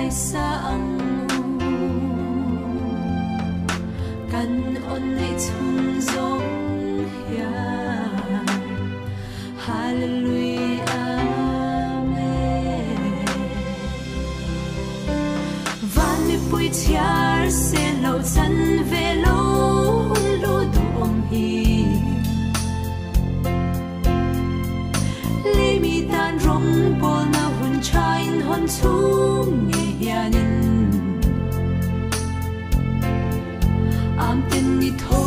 lai sa ang kan on nei chung zong hian hallelujah amen van mi pui chiar se lo chan ve lo lo du om hi li mi tan rong pol na hun chain hon chung nge hianin am tin ni tho